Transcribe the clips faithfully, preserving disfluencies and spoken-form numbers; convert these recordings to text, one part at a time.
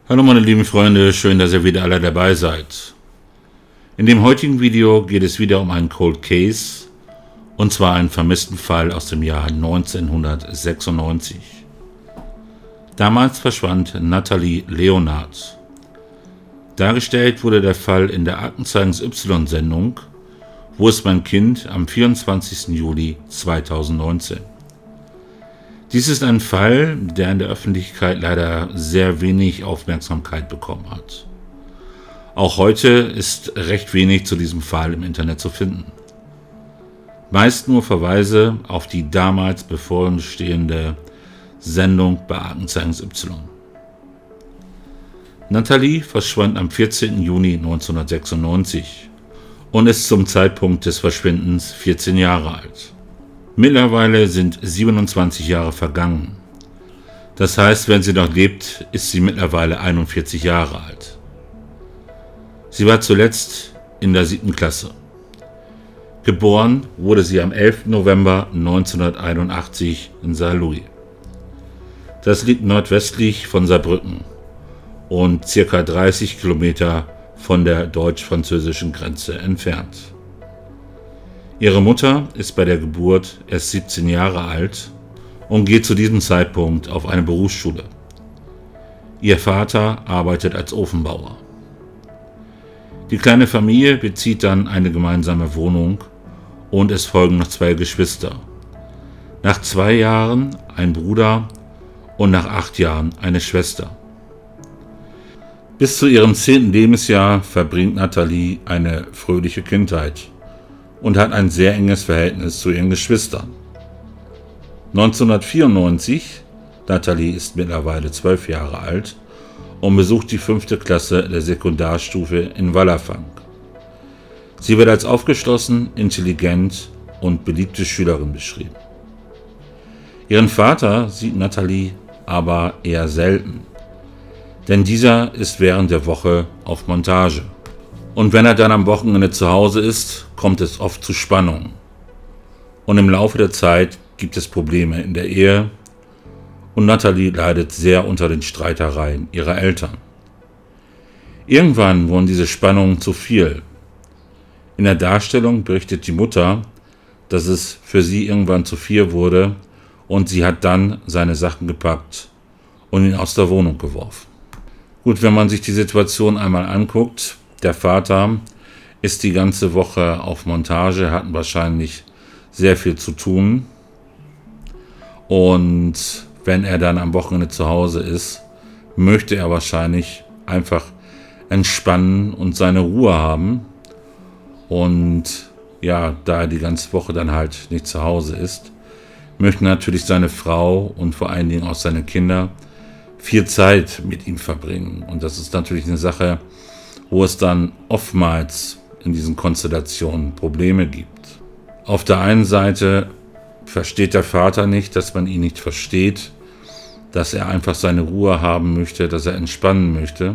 Hallo meine lieben Freunde, schön, dass ihr wieder alle dabei seid. In dem heutigen Video geht es wieder um einen Cold Case, und zwar einen vermissten Fall aus dem Jahr neunzehnhundertsechsundneunzig. Damals verschwand Nathalie Leonard. Dargestellt wurde der Fall in der Aktenzeichen Y-Sendung Wo ist mein Kind am vierundzwanzigsten Juli zweitausendneunzehn. Dies ist ein Fall, der in der Öffentlichkeit leider sehr wenig Aufmerksamkeit bekommen hat. Auch heute ist recht wenig zu diesem Fall im Internet zu finden. Meist nur Verweise auf die damals bevorstehende Sendung bei Aktenzeichen Y. Nathalie verschwand am vierzehnten Juni neunzehnhundertsechsundneunzig und ist zum Zeitpunkt des Verschwindens vierzehn Jahre alt. Mittlerweile sind siebenundzwanzig Jahre vergangen. Das heißt, wenn sie noch lebt, ist sie mittlerweile einundvierzig Jahre alt. Sie war zuletzt in der siebten Klasse. Geboren wurde sie am elften November neunzehnhunderteinundachtzig in Saarlouis. Das liegt nordwestlich von Saarbrücken und circa dreißig Kilometer von der deutsch-französischen Grenze entfernt. Ihre Mutter ist bei der Geburt erst siebzehn Jahre alt und geht zu diesem Zeitpunkt auf eine Berufsschule. Ihr Vater arbeitet als Ofenbauer. Die kleine Familie bezieht dann eine gemeinsame Wohnung und es folgen noch zwei Geschwister. Nach zwei Jahren ein Bruder und nach acht Jahren eine Schwester. Bis zu ihrem zehnten Lebensjahr verbringt Nathalie eine fröhliche Kindheit und hat ein sehr enges Verhältnis zu ihren Geschwistern. neunzehnhundertvierundneunzig, Nathalie ist mittlerweile zwölf Jahre alt und besucht die fünfte Klasse der Sekundarstufe in Wallerfang. Sie wird als aufgeschlossen, intelligent und beliebte Schülerin beschrieben. Ihren Vater sieht Nathalie aber eher selten, denn dieser ist während der Woche auf Montage. Und wenn er dann am Wochenende zu Hause ist, kommt es oft zu Spannungen. Und im Laufe der Zeit gibt es Probleme in der Ehe und Nathalie leidet sehr unter den Streitereien ihrer Eltern. Irgendwann wurden diese Spannungen zu viel. In der Darstellung berichtet die Mutter, dass es für sie irgendwann zu viel wurde und sie hat dann seine Sachen gepackt und ihn aus der Wohnung geworfen. Gut, wenn man sich die Situation einmal anguckt, der Vater ist die ganze Woche auf Montage, hat wahrscheinlich sehr viel zu tun. Und wenn er dann am Wochenende zu Hause ist, möchte er wahrscheinlich einfach entspannen und seine Ruhe haben. Und ja, da er die ganze Woche dann halt nicht zu Hause ist, möchten natürlich seine Frau und vor allen Dingen auch seine Kinder viel Zeit mit ihm verbringen. Und das ist natürlich eine Sache, wo es dann oftmals in diesen Konstellationen Probleme gibt. Auf der einen Seite versteht der Vater nicht, dass man ihn nicht versteht, dass er einfach seine Ruhe haben möchte, dass er entspannen möchte.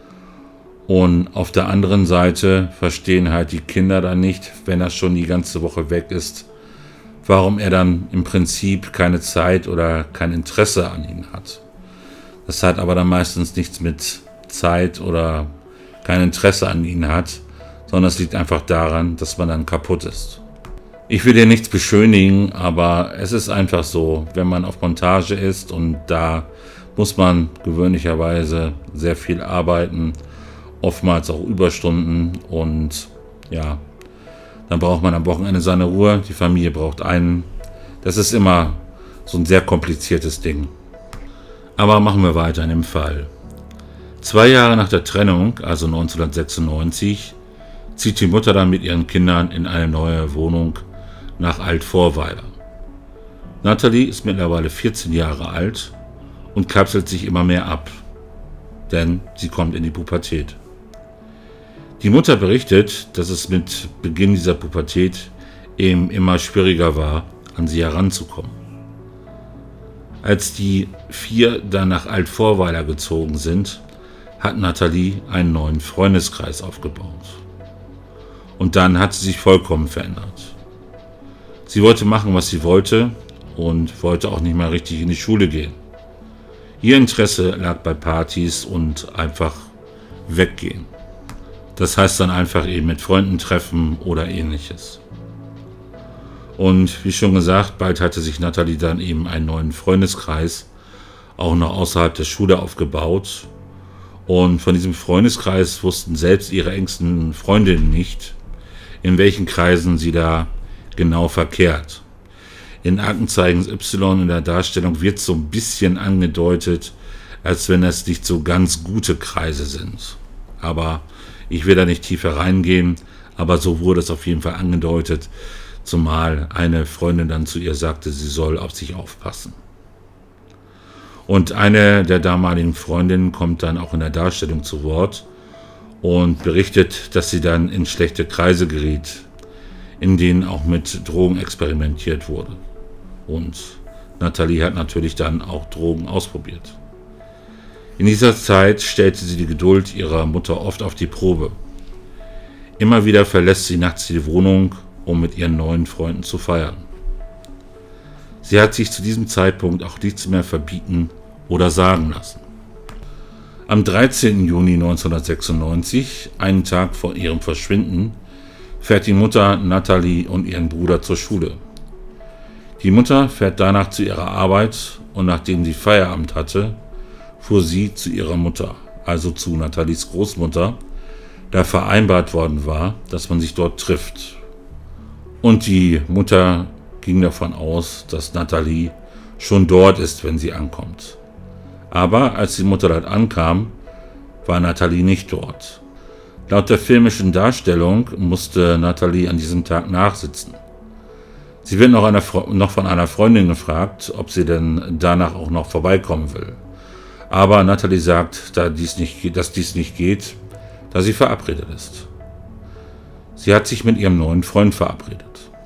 Und auf der anderen Seite verstehen halt die Kinder dann nicht, wenn er schon die ganze Woche weg ist, warum er dann im Prinzip keine Zeit oder kein Interesse an ihnen hat. Das hat aber dann meistens nichts mit Zeit oder kein Interesse an ihnen hat, sondern es liegt einfach daran, dass man dann kaputt ist. Ich will dir nichts beschönigen, aber es ist einfach so, wenn man auf Montage ist und da muss man gewöhnlicherweise sehr viel arbeiten, oftmals auch Überstunden und ja, dann braucht man am Wochenende seine Ruhe, die Familie braucht einen. Das ist immer so ein sehr kompliziertes Ding. Aber machen wir weiter in dem Fall. Zwei Jahre nach der Trennung, also neunzehnhundertsechsundneunzig, zieht die Mutter dann mit ihren Kindern in eine neue Wohnung nach Alt-Vorweiler. Nathalie ist mittlerweile vierzehn Jahre alt und kapselt sich immer mehr ab, denn sie kommt in die Pubertät. Die Mutter berichtet, dass es mit Beginn dieser Pubertät eben immer schwieriger war, an sie heranzukommen. Als die vier dann nach Alt-Vorweiler gezogen sind, hat Nathalie einen neuen Freundeskreis aufgebaut. Und dann hat sie sich vollkommen verändert. Sie wollte machen, was sie wollte und wollte auch nicht mehr richtig in die Schule gehen. Ihr Interesse lag bei Partys und einfach weggehen. Das heißt dann einfach eben mit Freunden treffen oder ähnliches. Und wie schon gesagt, bald hatte sich Natalie dann eben einen neuen Freundeskreis, auch noch außerhalb der Schule aufgebaut. Und von diesem Freundeskreis wussten selbst ihre engsten Freundinnen nicht, in welchen Kreisen sie da genau verkehrt. In Aktenzeichen Y in der Darstellung wird so ein bisschen angedeutet, als wenn das nicht so ganz gute Kreise sind. Aber ich will da nicht tiefer reingehen, aber so wurde es auf jeden Fall angedeutet, zumal eine Freundin dann zu ihr sagte, sie soll auf sich aufpassen. Und eine der damaligen Freundinnen kommt dann auch in der Darstellung zu Wort und berichtet, dass sie dann in schlechte Kreise geriet, in denen auch mit Drogen experimentiert wurde. Und Natalie hat natürlich dann auch Drogen ausprobiert. In dieser Zeit stellte sie die Geduld ihrer Mutter oft auf die Probe. Immer wieder verlässt sie nachts die Wohnung, um mit ihren neuen Freunden zu feiern. Sie hat sich zu diesem Zeitpunkt auch nichts mehr verbieten oder sagen lassen. Am dreizehnten Juni neunzehnhundertsechsundneunzig, einen Tag vor ihrem Verschwinden, fährt die Mutter Natalie und ihren Bruder zur Schule. Die Mutter fährt danach zu ihrer Arbeit und nachdem sie Feierabend hatte, fuhr sie zu ihrer Mutter, also zu Natalies Großmutter, da vereinbart worden war, dass man sich dort trifft. Und die Mutter ging davon aus, dass Natalie schon dort ist, wenn sie ankommt. Aber als die Mutter dort ankam, war Natalie nicht dort. Laut der filmischen Darstellung musste Natalie an diesem Tag nachsitzen. Sie wird noch, einer, noch von einer Freundin gefragt, ob sie denn danach auch noch vorbeikommen will. Aber Natalie sagt, da dies nicht, dass dies nicht geht, da sie verabredet ist. Sie hat sich mit ihrem neuen Freund verabredet.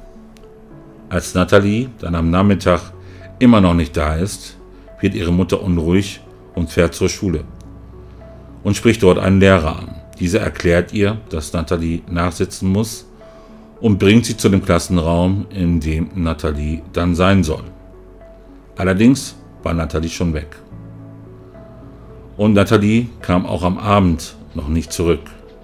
Als Natalie dann am Nachmittag immer noch nicht da ist, wird ihre Mutter unruhig und fährt zur Schule und spricht dort einen Lehrer an. Dieser erklärt ihr, dass Natalie nachsitzen muss und bringt sie zu dem Klassenraum, in dem Natalie dann sein soll. Allerdings war Natalie schon weg. Und Natalie kam auch am Abend noch nicht zurück.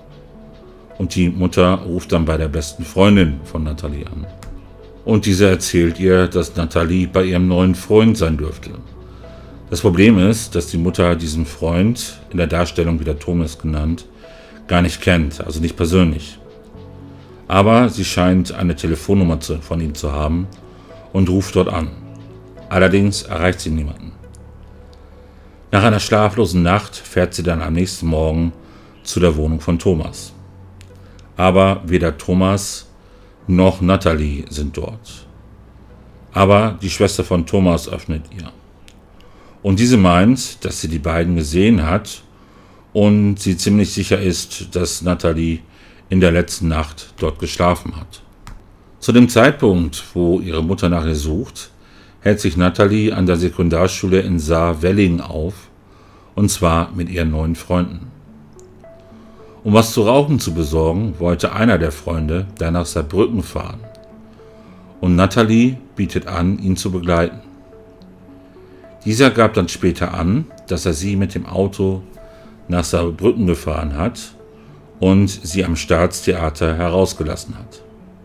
Und die Mutter ruft dann bei der besten Freundin von Natalie an. Und diese erzählt ihr, dass Natalie bei ihrem neuen Freund sein dürfte. Das Problem ist, dass die Mutter diesen Freund, in der Darstellung wieder Thomas genannt, gar nicht kennt, also nicht persönlich. Aber sie scheint eine Telefonnummer von ihm zu haben und ruft dort an. Allerdings erreicht sie niemanden. Nach einer schlaflosen Nacht fährt sie dann am nächsten Morgen zu der Wohnung von Thomas. Aber weder Thomas noch Natalie sind dort. Aber die Schwester von Thomas öffnet ihr. Und diese meint, dass sie die beiden gesehen hat und sie ziemlich sicher ist, dass Natalie in der letzten Nacht dort geschlafen hat. Zu dem Zeitpunkt, wo ihre Mutter nach ihr sucht, hält sich Natalie an der Sekundarschule in Saar-Welling auf, und zwar mit ihren neuen Freunden. Um was zu rauchen zu besorgen, wollte einer der Freunde dann nach Saarbrücken fahren. Und Natalie bietet an, ihn zu begleiten. Dieser gab dann später an, dass er sie mit dem Auto nach Saarbrücken gefahren hat und sie am Staatstheater herausgelassen hat.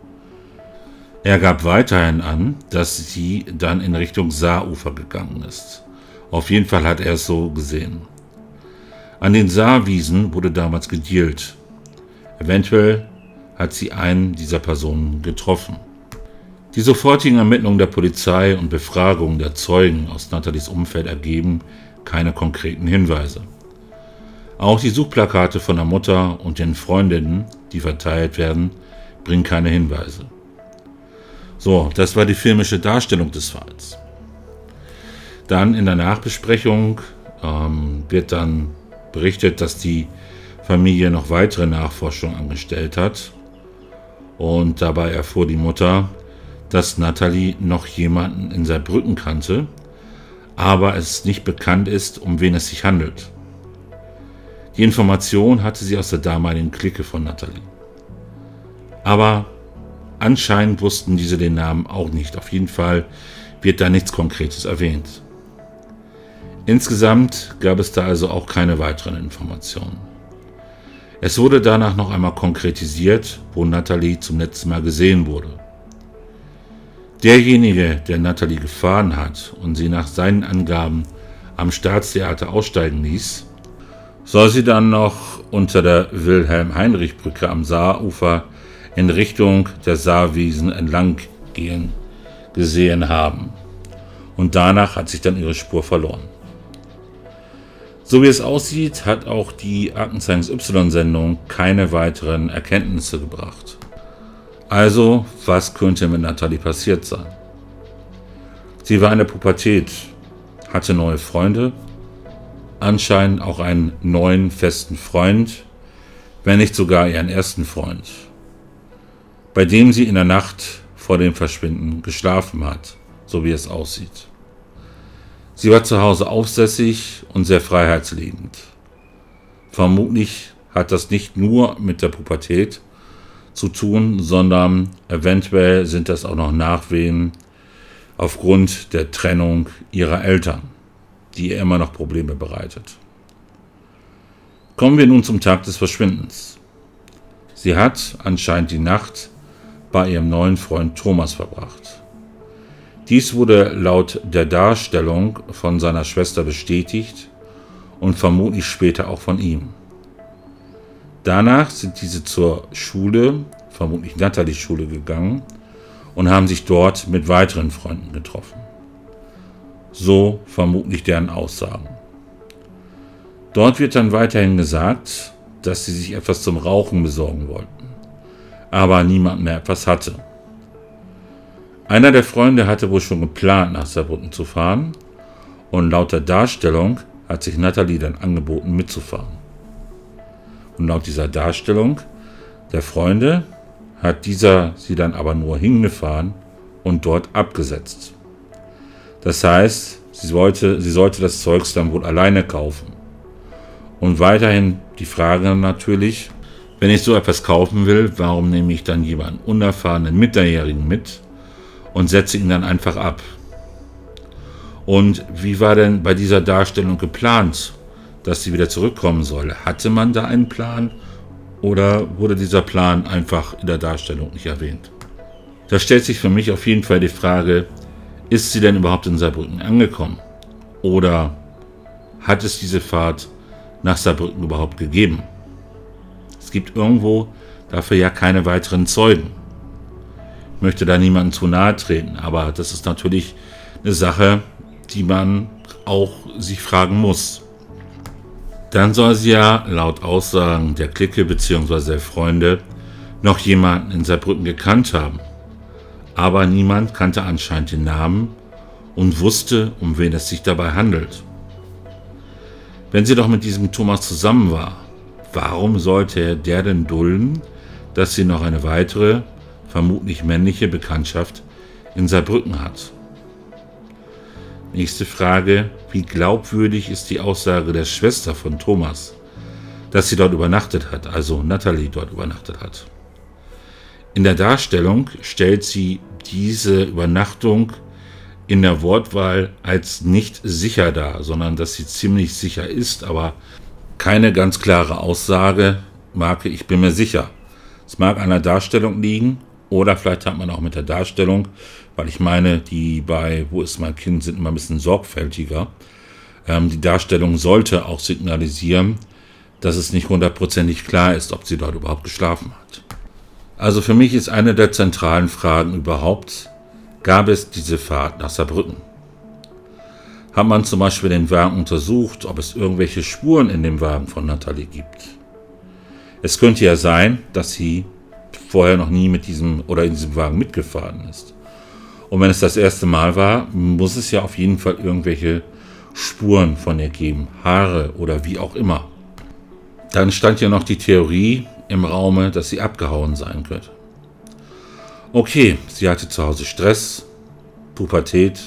Er gab weiterhin an, dass sie dann in Richtung Saarufer gegangen ist. Auf jeden Fall hat er es so gesehen. An den Saarwiesen wurde damals gedealt. Eventuell hat sie einen dieser Personen getroffen. Die sofortigen Ermittlungen der Polizei und Befragungen der Zeugen aus Natalies Umfeld ergeben keine konkreten Hinweise. Auch die Suchplakate von der Mutter und den Freundinnen, die verteilt werden, bringen keine Hinweise. So, das war die filmische Darstellung des Falls. Dann in der Nachbesprechung ähm, wird dann berichtet, dass die Familie noch weitere Nachforschungen angestellt hat. Und dabei erfuhr die Mutter, dass Natalie noch jemanden in Saarbrücken kannte, aber es nicht bekannt ist, um wen es sich handelt. Die Information hatte sie aus der damaligen Clique von Natalie. Aber anscheinend wussten diese den Namen auch nicht. Auf jeden Fall wird da nichts Konkretes erwähnt. Insgesamt gab es da also auch keine weiteren Informationen. Es wurde danach noch einmal konkretisiert, wo Natalie zum letzten Mal gesehen wurde. Derjenige, der Natalie gefahren hat und sie nach seinen Angaben am Staatstheater aussteigen ließ, soll sie dann noch unter der Wilhelm-Heinrich-Brücke am Saarufer in Richtung der Saarwiesen entlang gehen gesehen haben. Und danach hat sich dann ihre Spur verloren. So wie es aussieht, hat auch die Aktenzeichen Y-Sendung keine weiteren Erkenntnisse gebracht. Also, was könnte mit Natalie passiert sein? Sie war in der Pubertät, hatte neue Freunde, anscheinend auch einen neuen festen Freund, wenn nicht sogar ihren ersten Freund, bei dem sie in der Nacht vor dem Verschwinden geschlafen hat, so wie es aussieht. Sie war zu Hause aufsässig und sehr freiheitsliebend. Vermutlich hat das nicht nur mit der Pubertät zu tun, sondern eventuell sind das auch noch Nachwehen aufgrund der Trennung ihrer Eltern, die ihr immer noch Probleme bereitet. Kommen wir nun zum Tag des Verschwindens. Sie hat anscheinend die Nacht bei ihrem neuen Freund Thomas verbracht. Dies wurde laut der Darstellung von seiner Schwester bestätigt und vermutlich später auch von ihm. Danach sind diese zur Schule, vermutlich Natalies Schule, gegangen und haben sich dort mit weiteren Freunden getroffen. So vermutlich deren Aussagen. Dort wird dann weiterhin gesagt, dass sie sich etwas zum Rauchen besorgen wollten, aber niemand mehr etwas hatte. Einer der Freunde hatte wohl schon geplant, nach Saarbrücken zu fahren, und laut der Darstellung hat sich Natalie dann angeboten, mitzufahren. Und laut dieser Darstellung der Freunde hat dieser sie dann aber nur hingefahren und dort abgesetzt. Das heißt, sie wollte, sie sollte das Zeugs dann wohl alleine kaufen. Und weiterhin die Frage natürlich, wenn ich so etwas kaufen will, warum nehme ich dann jemanden unerfahrenen Minderjährigen mit und setze ihn dann einfach ab? Und wie war denn bei dieser Darstellung geplant, dass sie wieder zurückkommen soll? Hatte man da einen Plan oder wurde dieser Plan einfach in der Darstellung nicht erwähnt? Da stellt sich für mich auf jeden Fall die Frage, ist sie denn überhaupt in Saarbrücken angekommen? Oder hat es diese Fahrt nach Saarbrücken überhaupt gegeben? Es gibt irgendwo dafür ja keine weiteren Zeugen. Ich möchte da niemandem zu nahe treten, aber das ist natürlich eine Sache, die man auch sich fragen muss. Dann soll sie ja laut Aussagen der Clique bzw. der Freunde noch jemanden in Saarbrücken gekannt haben. Aber niemand kannte anscheinend den Namen und wusste, um wen es sich dabei handelt. Wenn sie doch mit diesem Thomas zusammen war, warum sollte der denn dulden, dass sie noch eine weitere, vermutlich männliche Bekanntschaft in Saarbrücken hat? Nächste Frage, wie glaubwürdig ist die Aussage der Schwester von Thomas, dass sie dort übernachtet hat, also Natalie dort übernachtet hat? In der Darstellung stellt sie diese Übernachtung in der Wortwahl als nicht sicher dar, sondern dass sie ziemlich sicher ist, aber keine ganz klare Aussage, Marke, ich bin mir sicher. Es mag an der Darstellung liegen oder vielleicht hat man auch mit der Darstellung, weil ich meine, die bei Wo ist mein Kind sind immer ein bisschen sorgfältiger. Ähm, die Darstellung sollte auch signalisieren, dass es nicht hundertprozentig klar ist, ob sie dort überhaupt geschlafen hat. Also für mich ist eine der zentralen Fragen überhaupt, gab es diese Fahrt nach Saarbrücken? Hat man zum Beispiel den Wagen untersucht, ob es irgendwelche Spuren in dem Wagen von Natalie gibt? Es könnte ja sein, dass sie vorher noch nie mit diesem oder in diesem Wagen mitgefahren ist. Und wenn es das erste Mal war, muss es ja auf jeden Fall irgendwelche Spuren von ihr geben, Haare oder wie auch immer. Dann stand ja noch die Theorie im Raume, dass sie abgehauen sein könnte. Okay, sie hatte zu Hause Stress, Pubertät,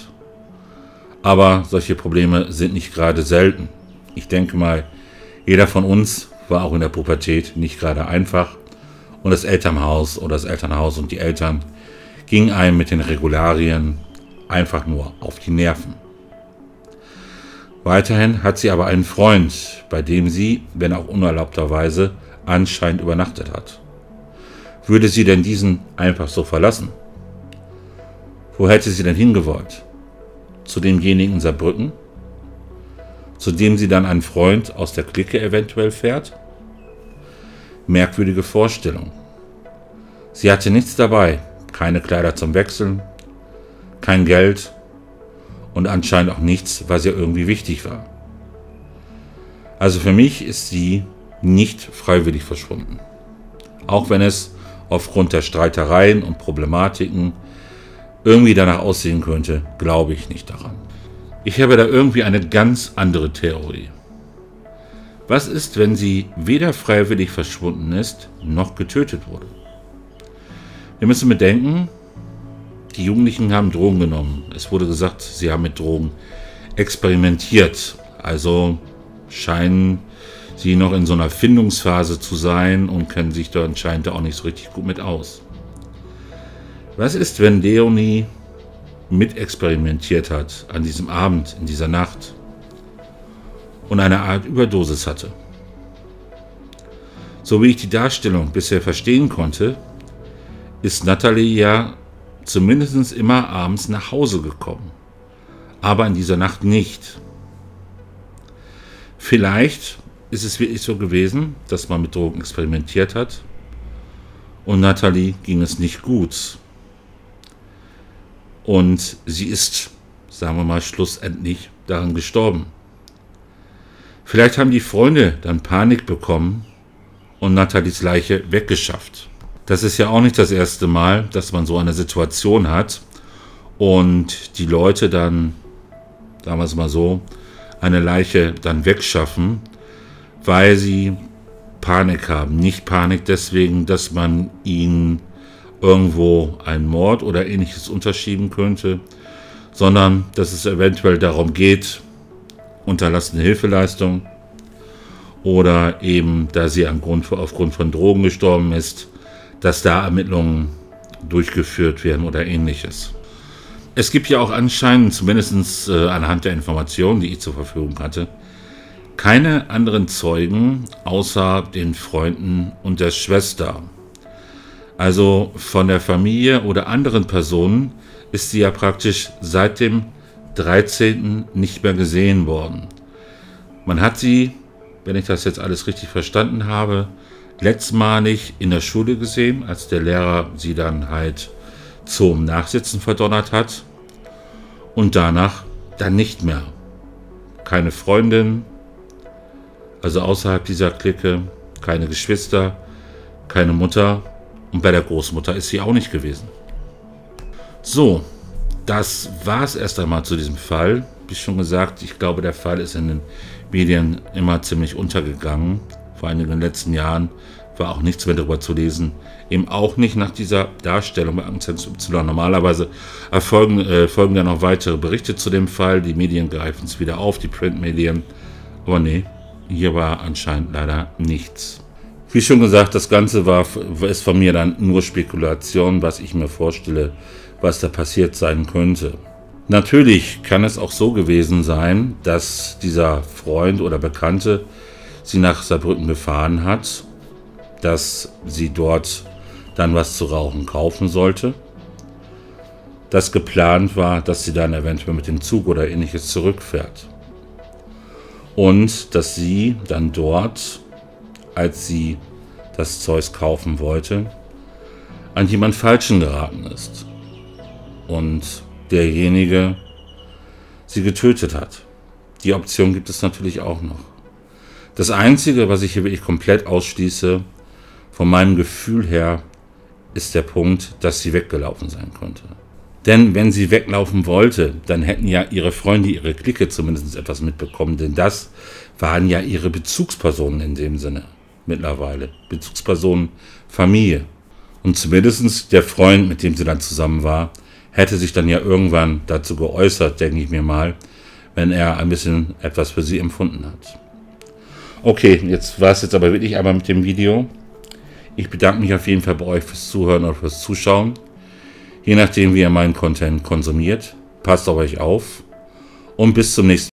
aber solche Probleme sind nicht gerade selten. Ich denke mal, jeder von uns war auch in der Pubertät nicht gerade einfach und das Elternhaus oder das Elternhaus und die Eltern gingen einem mit den Regularien einfach nur auf die Nerven. Weiterhin hat sie aber einen Freund, bei dem sie, wenn auch unerlaubterweise, anscheinend übernachtet hat. Würde sie denn diesen einfach so verlassen? Wo hätte sie denn hingewollt? Zu demjenigen in Saarbrücken? Zu dem sie dann einen Freund aus der Clique eventuell fährt? Merkwürdige Vorstellung. Sie hatte nichts dabei, keine Kleider zum Wechseln, kein Geld und anscheinend auch nichts, was ihr irgendwie wichtig war. Also für mich ist sie nicht freiwillig verschwunden. Auch wenn es aufgrund der Streitereien und Problematiken irgendwie danach aussehen könnte, glaube ich nicht daran. Ich habe da irgendwie eine ganz andere Theorie. Was ist, wenn sie weder freiwillig verschwunden ist, noch getötet wurde? Wir müssen bedenken, die Jugendlichen haben Drogen genommen. Es wurde gesagt, sie haben mit Drogen experimentiert. Also scheinen sie noch in so einer Findungsphase zu sein und kennen sich da anscheinend auch nicht so richtig gut mit aus. Was ist, wenn Leonie mitexperimentiert hat an diesem Abend, in dieser Nacht und eine Art Überdosis hatte? So wie ich die Darstellung bisher verstehen konnte, ist Natalie ja zumindest immer abends nach Hause gekommen, aber in dieser Nacht nicht. Vielleicht ist es wirklich so gewesen, dass man mit Drogen experimentiert hat und Natalie ging es nicht gut. Und sie ist, sagen wir mal, schlussendlich daran gestorben. Vielleicht haben die Freunde dann Panik bekommen und Nathalies Leiche weggeschafft. Das ist ja auch nicht das erste Mal, dass man so eine Situation hat und die Leute dann, sagen wir es mal so, eine Leiche dann wegschaffen, weil sie Panik haben. Nicht Panik deswegen, dass man ihnen irgendwo einen Mord oder ähnliches unterschieben könnte, sondern dass es eventuell darum geht, unterlassene Hilfeleistung oder eben, da sie aufgrund von Drogen gestorben ist, dass da Ermittlungen durchgeführt werden oder ähnliches. Es gibt ja auch anscheinend, zumindest äh, anhand der Informationen, die ich zur Verfügung hatte, keine anderen Zeugen außer den Freunden und der Schwester. Also von der Familie oder anderen Personen ist sie ja praktisch seit dem dreizehnten nicht mehr gesehen worden. Man hat sie, wenn ich das jetzt alles richtig verstanden habe, letztmalig in der Schule gesehen, als der Lehrer sie dann halt zum Nachsitzen verdonnert hat und danach dann nicht mehr. Keine Freundin, also außerhalb dieser Clique, keine Geschwister, keine Mutter und bei der Großmutter ist sie auch nicht gewesen. So, das war es erst einmal zu diesem Fall. Wie schon gesagt, ich glaube, der Fall ist in den Medien immer ziemlich untergegangen. Vor allem in den letzten Jahren war auch nichts mehr darüber zu lesen. Eben auch nicht nach dieser Darstellung bei Aktenzeichen Y. Normalerweise erfolgen, äh, folgen dann noch weitere Berichte zu dem Fall. Die Medien greifen es wieder auf, die Printmedien. Aber nee, hier war anscheinend leider nichts. Wie schon gesagt, das Ganze war, ist von mir dann nur Spekulation, was ich mir vorstelle, was da passiert sein könnte. Natürlich kann es auch so gewesen sein, dass dieser Freund oder Bekannte sie nach Saarbrücken gefahren hat, dass sie dort dann was zu rauchen kaufen sollte. Dass geplant war, dass sie dann eventuell mit dem Zug oder ähnliches zurückfährt. Und dass sie dann dort, als sie das Zeug kaufen wollte, an jemand Falschen geraten ist. Und derjenige sie getötet hat. Die Option gibt es natürlich auch noch. Das Einzige, was ich hier wirklich komplett ausschließe, von meinem Gefühl her, ist der Punkt, dass sie weggelaufen sein könnte. Denn wenn sie weglaufen wollte, dann hätten ja ihre Freunde, ihre Clique zumindest etwas mitbekommen, denn das waren ja ihre Bezugspersonen in dem Sinne mittlerweile. Bezugspersonen, Familie. Und zumindest der Freund, mit dem sie dann zusammen war, hätte sich dann ja irgendwann dazu geäußert, denke ich mir mal, wenn er ein bisschen etwas für sie empfunden hat. Okay, jetzt war es jetzt aber wirklich einmal mit dem Video. Ich bedanke mich auf jeden Fall bei euch fürs Zuhören oder fürs Zuschauen. Je nachdem, wie ihr meinen Content konsumiert. Passt auf euch auf und bis zum nächsten Mal.